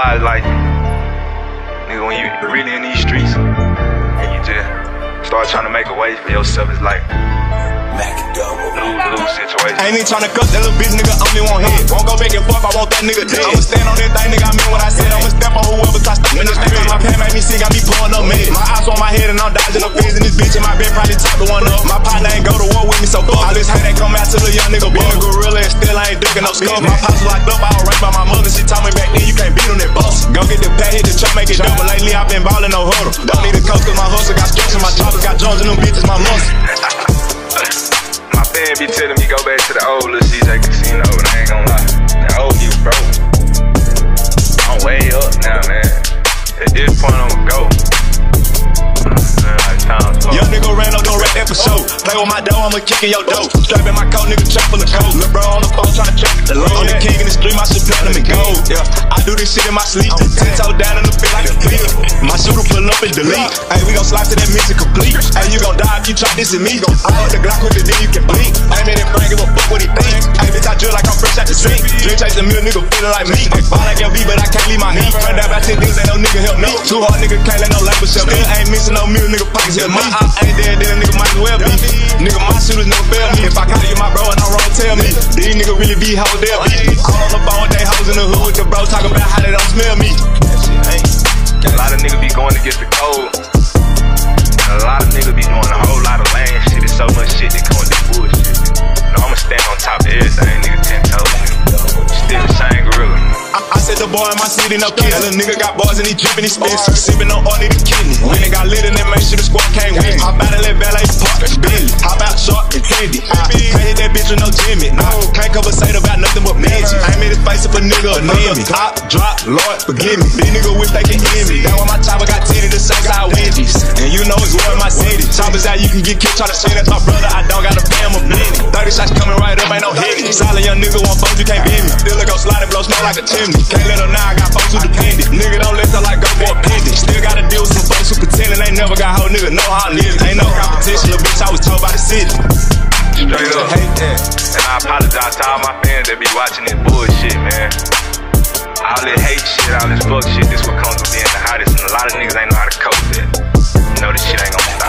realize, like, nigga, when you really in these streets and you just start trying to make a way for yourself, it's like lose situation. I ain't even tryna cut that little bitch, nigga, only want head. Won't go back and forth, I want that nigga dead. I'ma stand on that thing, nigga, I mean what I said. I'ma step on whoever try to step in the street. My pan made me sick, got me pulling up mad. My eyes on my head and I'm dodging the feds in this bitch. And my bed probably top the one up. My partner ain't go to war with me, so fuck. All this hate ain't come out to the young nigga been a gorilla and still I ain't ducking no skull. My pops was locked up, I was raised by my mother. She told me back then you can't beat on that boss. Go get the pad, hit the truck, make it double. Lately I've been ballin' no huddle. Don't need a coach cause my hustle got structure. My choppers got drums and them bitches my muscle. My fan be telling me go back to the old little CJ Casino, but I ain't gon' lie, that old you broke. I'm way up now, man. At this point, I'ma go. Young nigga ran up, don't rap that for show. Play with my dough, I'ma kick in your dough. Strap in my coat, nigga, trap full of coke. Lil' bro on the phone tryna track the low. I'm the king in the street, my shit platinum and gold. Yeah, I do this shit in my sleep. 10 toes down in the fit like a fleet. My shooter pull up and delete. Hey, we gon' slide to that mission complete. Hey, you gon' die if you try this and me. I hold the Glock quicker than you can blink. Aim at that Frank, give a fuck what he think. Hey, bitch, I drill like I'm fresh out the sink. Drink chase a meal, nigga feelin' like me. Ball like LB, but I can't leave my heat. Run down about 10 niggas, ain't no nigga help me. Too hard, nigga, can't let no label shelf me. Ain't missing no meal, nigga, pockets help me. I ain't dead, then a nigga might as well be. Nigga, my shooters never fail me. If I call you my bro and I'm wrong, tell me. These niggas really be hoes, they'll be. All on the phone, they hoes in the hood with the bro talking about how they don't smell me. A lot of niggas be going against the code. And a lot of niggas be doing a whole lot of lame shit. It's so much shit that come with this bullshit. No, I'ma stand on top of everything, nigga, 10 toes, nigga. Still the same gorilla. I said the boy in my city, no kids. Little nigga got bars and he drippin', he spins. Sippin' on all, need a kidney. When they got lit and they make sure the squad can't win. Hop out and let valet park, Billy. Hop out short and candy. I can't hit that bitch with no Jimmy. No, can't conversate about nothing but magic. I ain't made this face if a nigga annoy me. Hop, drop, Lord, forgive me. These niggas wish they can hear me. That why my chopper got titty the same side Wendy's. And you know it's war in my city. Choppers out, you can get kicked, try to say that's my brother. I don't gotta pay him a minute. 30 shots coming right up, ain't no hitting. Solid young nigga, want folks, you can't beat me. Still go slide and blow smoke like a chimney. Can't let her now, I got folks who dependent. Nigga don't let her like go for a pendant. Still gotta deal with some folks who pretending they never got whole nigga know how I live. Ain't no competition, little bitch, I was told by the city. Straight up. Hate that. And I apologize to all my fans that be watching this bullshit, man. All this hate shit, all this fuck shit, this what comes with being the hottest. And a lot of niggas ain't know how to cope with it. You know this shit ain't gonna stop.